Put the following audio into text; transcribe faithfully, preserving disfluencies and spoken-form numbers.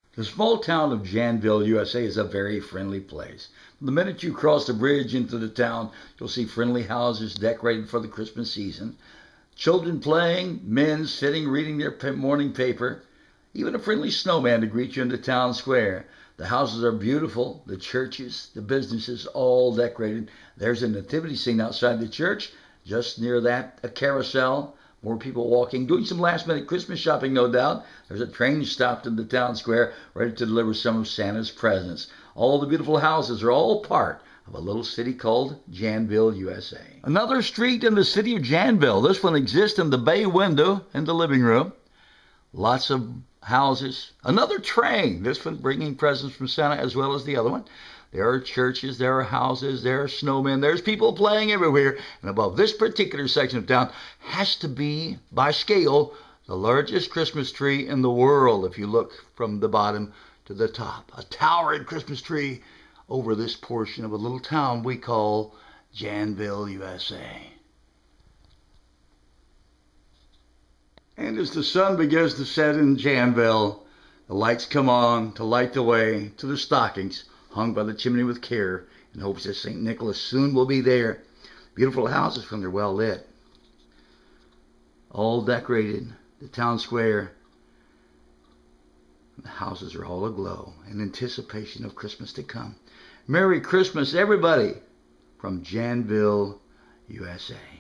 The small town of Janville, U S A is a very friendly place. The minute you cross the bridge into the town, you'll see friendly houses decorated for the Christmas season, children playing, men sitting reading their morning paper, even a friendly snowman to greet you in the town square. The houses are beautiful, the churches, the businesses, all decorated. There's a nativity scene outside the church. Just near that, a carousel. More people walking, doing some last-minute Christmas shopping, no doubt. There's a train stopped in the town square, ready to deliver some of Santa's presents. All the beautiful houses are all part of a little city called Janville, U S A. Another street in the city of Janville. This one exists in the bay window in the living room. Lots of houses. Another train. This one bringing presents from Santa as well as the other one. There are churches, there are houses, there are snowmen, there's people playing everywhere. And above this particular section of town has to be, by scale, the largest Christmas tree in the world if you look from the bottom to the top. A towering Christmas tree over this portion of a little town we call Janville, U S A. And as the sun begins to set in Janville, the lights come on to light the way to the stockings hung by the chimney with care in hopes that Saint Nicholas soon will be there. Beautiful houses when they're well lit. All decorated, the town square. The houses are all aglow in anticipation of Christmas to come. Merry Christmas, everybody, from Janville, U S A.